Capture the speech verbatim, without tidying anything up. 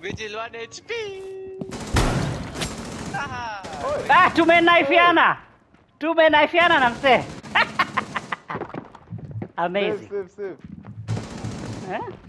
Vigil one H P. Ah, Ah, tumenaifiana. Tumenaifiana na mzee. Amazing. Save, save, save. Eh?